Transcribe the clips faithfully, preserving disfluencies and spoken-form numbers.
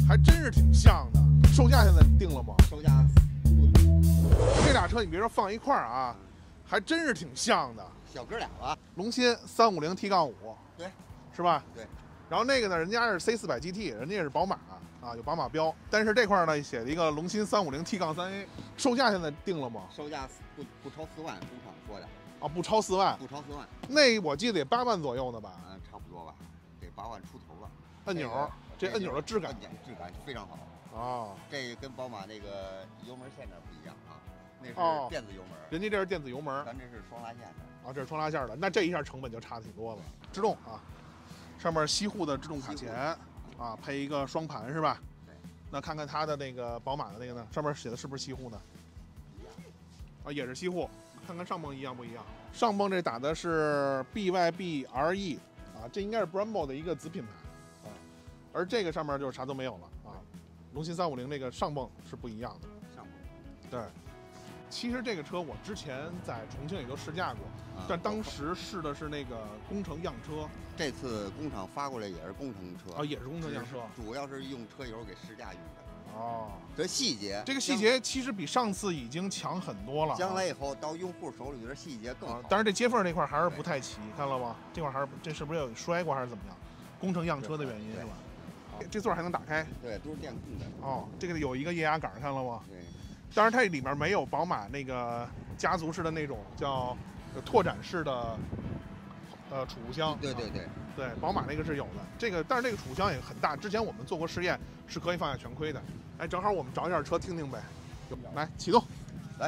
还真是挺像的。售价现在定了吗？ 售价这俩车你别说放一块儿啊，还真是挺像的。 小哥俩吧。 龙鑫三五零 T 杠五， 对， 是吧？ 对。 然后那个呢，人家是 C 四百 G T， 人家也是宝马啊，有宝马标。但是这块呢写了一个龙鑫三五零 T 杠三 A， 售价现在定了吗？ 售价不不超四万，工厂说的。 啊，不超四万。 不超四万。 那我记得得八万左右呢吧？ 嗯，差不多吧，得八万出头吧。 按钮，这按钮的质感， 质感非常好。 哦， 这个跟宝马那个油门线程不一样啊，那哦是电子油门， 人家这是电子油门， 咱这是双拉线的。 啊，这是双拉线的，那这一下成本就差挺多了。制动啊，上面西护的制动卡钳啊，配一个双盘是吧？ 对。 那看看它的那个宝马的那个呢，上面写的是不是西护呢？ 一样。 啊，也是西护。看看上泵一样不一样？上泵这打的是 B Y B R E 啊，这应该是 Brembo 的一个子品牌啊，而这个上面就是啥都没有了啊。龙鑫三五零这个上泵是不一样的。 上泵。 对。其实这个车我之前在重庆也都试驾过，啊、但当时试的是那个工程样车。 这次工厂发过来也是工程车啊，也是工程样车， 主要是用车油给试驾用的。 哦， 这细节， 这个细节其实比上次已经强很多了。 将来以后到用户手里的细节更好。啊、 但是这接缝那块还是不太齐，看了吗？这块还是这是不是有摔过还是怎么样？工程样车的原因是吧？这座还能打开？ 对，都是电控的。 哦，这个有一个液压杆，看了吗？ 对。 当然，它里面没有宝马那个家族式的那种叫拓展式的呃储物箱。 对对对， 啊、对，宝马那个是有的。这个，但是这个储物箱也很大。之前我们做过试验，是可以放下全盔的。哎，正好我们找一下车听听呗。来，启动， 来。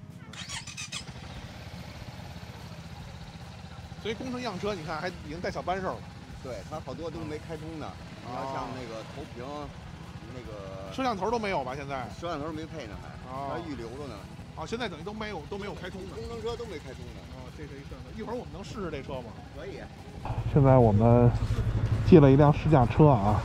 所以工程样车，你看还已经带小扳手了。 对，它好多都没开通呢。你要像那个投屏。那个摄像头都没有吧？现在摄像头没配呢，还还、哦、预留着呢。 啊，现在等于都没有都没有开通呢。 工程车都没开通呢。 哦，这是一摄像头。一会儿我们能试试这车吗？ 可以。 现在我们借了一辆试驾车啊，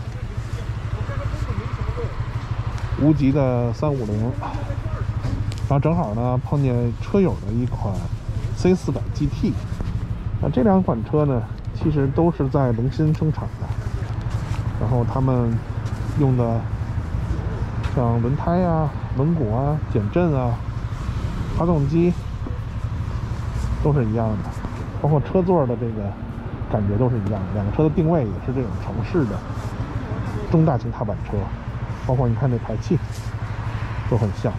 无极的三五零，然后正好呢碰见车友的一款 C 四百 G T。那这两款车呢，其实都是在龙鑫生产的，然后他们用的。像轮胎啊、轮毂啊、减震啊、发动机都是一样的，包括车座的这个感觉都是一样的。两个车的定位也是这种城市的中大型踏板车，包括你看这排气都很像。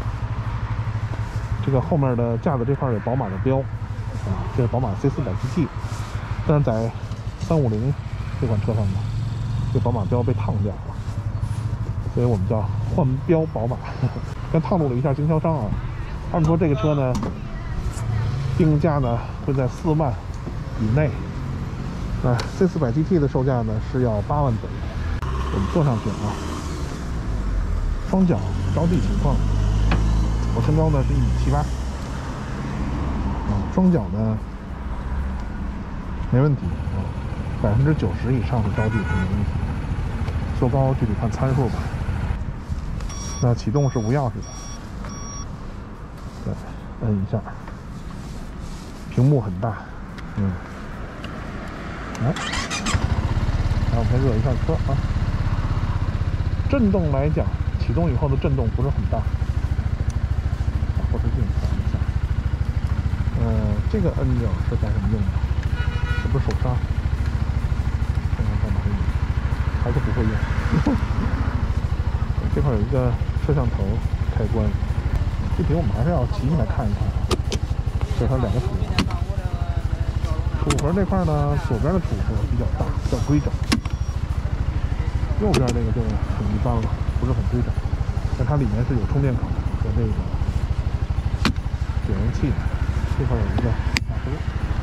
这个后面的架子这块有宝马的标啊，这是宝马 C 四百 G T， 但是在三五零这款车上呢，这宝马标被烫掉了。所以我们叫换标宝马，刚套路了一下经销商啊。他们说这个车呢，定价呢会在四万以内。那 C 四百 G T 的售价呢是要八万左右。我们坐上去啊，双脚着地情况，我身高呢是一米七八，啊，双脚呢没问题啊，百分之九十以上的着地是没问题的。坐高具体看参数吧。那启动是无钥匙的，对，摁一下，屏幕很大，嗯，来，然后我们热一下车啊。震动来讲，启动以后的震动不是很大。把后视镜调一下，呃，这个按钮是干什么用的？是不是手刹？看看干嘛用？还是不会用。这块有一个摄像头开关，具体我们还是要骑进来看一看。这它两个储物，储盒这块呢，左边的储盒比较大，比较规整，右边这个就很一般了，不是很规整。但它里面是有充电口和这个点烟器的，这块有一个马达。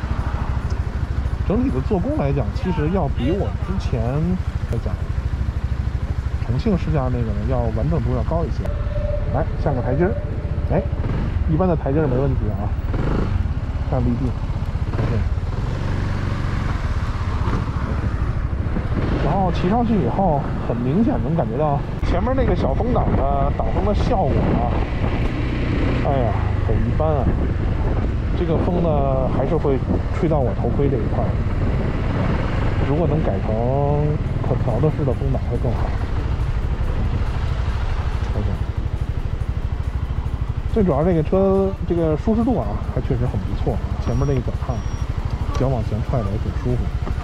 整体的做工来讲，其实要比我之前来讲。重庆试驾那个呢，要完整度要高一些。来，像个台阶儿，哎，一般的台阶儿没问题啊。看离地 ，OK。然后骑上去以后，很明显能感觉到前面那个小风挡的挡风的效果啊，哎呀，很一般啊。这个风呢，还是会吹到我头盔这一块。如果能改成可调的式的风挡会更好。 最主要这个车这个舒适度啊，还确实很不错。前面那个脚踏，脚往前踹的也挺舒服。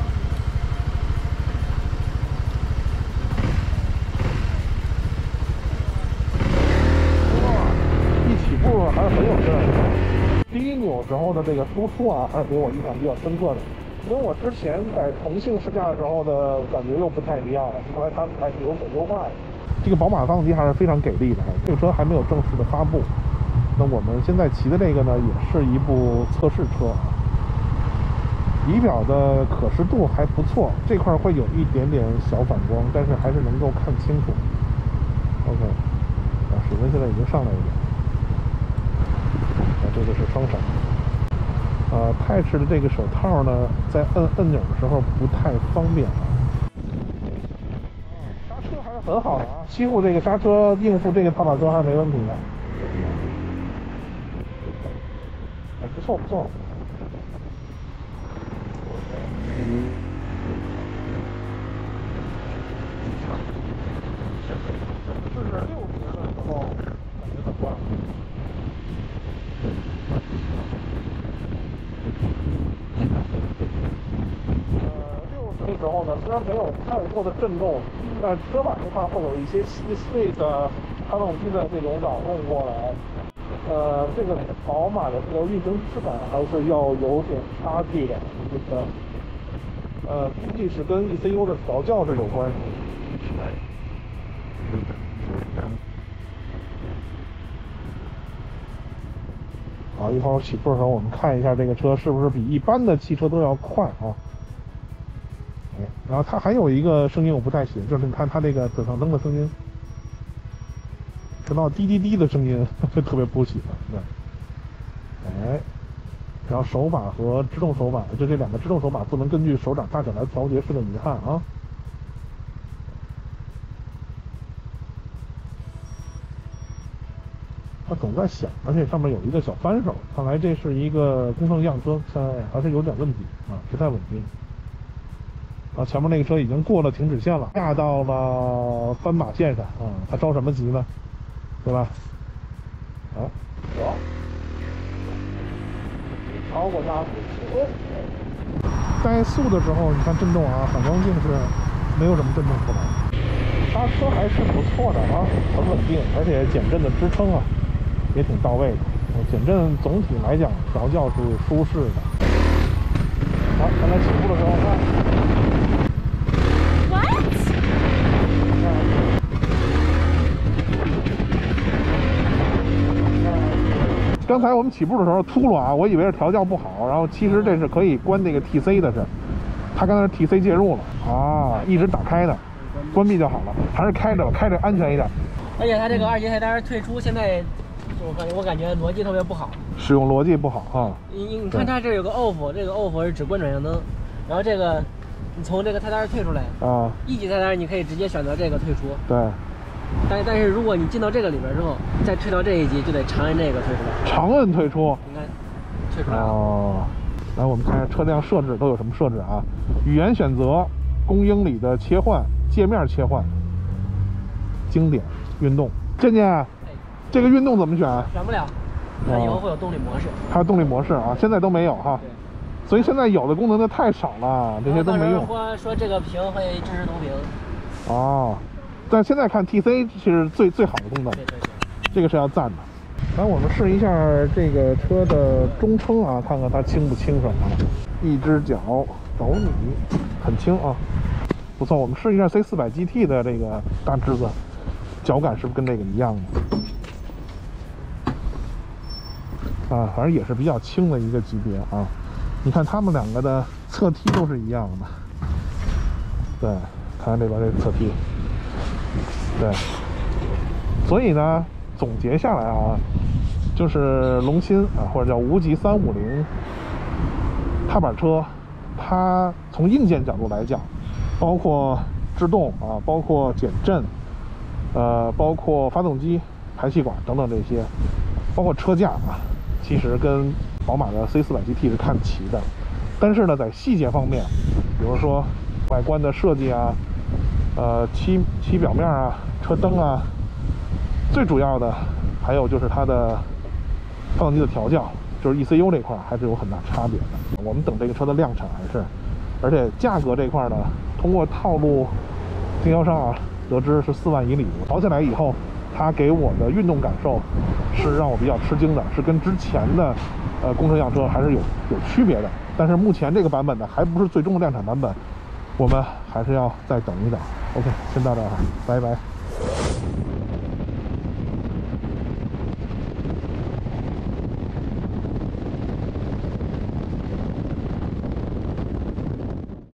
一起步还是很有劲儿。第一扭时候的这个输出啊，还是给我印象比较深刻的。跟我之前在重庆试驾的时候的感觉又不太一样了，后来它还是有所优化的。这个宝马发动机还是非常给力的，这个车还没有正式的发布。那我们现在骑的这个呢，也是一部测试车，仪表的可视度还不错，这块会有一点点小反光，但是还是能够看清楚。OK， 啊，水温现在已经上来一点，啊，这个是双闪。呃 ，Touch 的这个手套呢，在摁按钮的时候不太方便啊。刹车还是很好的啊，西湖这个刹车应付这个踏板车还是没问题的。哎，不错不错。嗯。试试六十的时候感觉很快。的时候呢，虽然没有太多的震动，但车板这块会有一些细碎的发动机的这种扰动过来。呃，这个宝马的这个运行质感还是要有点差距的，这个呃，估计是跟 E C U 的调教是有关系。啊，一会儿起步的时候，我们看一下这个车是不是比一般的汽车都要快啊。然后它还有一个声音我不太喜欢，就是你看它这个转向灯的声音，听到滴滴滴的声音，特别不喜欢。对，哎，然后手把和制动手把，就这两个制动手把不能根据手掌大小来调节，是个遗憾啊。它总在响，而且上面有一个小扳手，看来这是一个工程样车，看还是有点问题啊，不太稳定。啊，前面那个车已经过了停止线了，压到了斑马线上啊，它着什么急呢？对吧？啊，有，超过加速，怠速的时候，你看震动啊，反光镜是没有什么震动出来，刹车还是不错的啊，很稳定，而且减震的支撑啊也挺到位的。减震总体来讲调教是舒适的。好，刚才起步的时候看。刚才我们起步的时候秃噜啊，我以为是调教不好，然后其实这是可以关那个 T C 的，是，他刚才 T C 介入了啊，一直打开的，关闭就好了，还是开着，开着安全一点。 而且它这个二级菜单退出，现在我感我感觉逻辑特别不好， 使用逻辑不好哈。 你你看它这有个 off， 这个 off 是只关转向灯，然后这个你从这个菜单退出来啊，一级菜单你可以直接选择这个退出。 对。 但但是如果你进到这个里边之后，再退到这一级，就得长按这个退出来。 长按退出。 应该退出来了。 哦。来，我们看一下车辆设置都有什么设置啊？语言选择、公英里的切换、界面切换、经典、运动。健健，哎、这个运动怎么选？ 选不了。它以后会有动力模式。 还有动力模式啊，现在都没有哈。对。所以现在有的功能的太少了，这些都没用。 说说这个屏会支持读屏。 哦。但现在看 T C 是最最好的功能，这个是要赞的。来，我们试一下这个车的中撑啊，看看它轻不轻省啊。一只脚斗你，很轻啊，不错。我们试一下 C 四百 G T 的这个大枝子，脚感是不是跟这个一样的？啊，反正也是比较轻的一个级别啊。你看它们两个的侧踢都是一样的。对，看看这边这个侧踢。对，所以呢，总结下来啊，就是龙芯啊，或者叫无极三五零踏板车，它从硬件角度来讲，包括制动啊，包括减震，呃，包括发动机、排气管等等这些，包括车架啊，其实跟宝马的 C 四百 G T 是看齐的。但是呢，在细节方面，比如说外观的设计啊。呃，漆漆表面啊，车灯啊，最主要的还有就是它的发动机的调教，就是 E C U 这块还是有很大差别的。我们等这个车的量产还是，而且价格这块呢，通过套路经销商啊得知是四万以里，跑起来以后，它给我的运动感受是让我比较吃惊的，是跟之前的呃工程样车还是有有区别的。但是目前这个版本呢，还不是最终的量产版本，我们还是要再等一等。OK， 先到这儿，拜拜。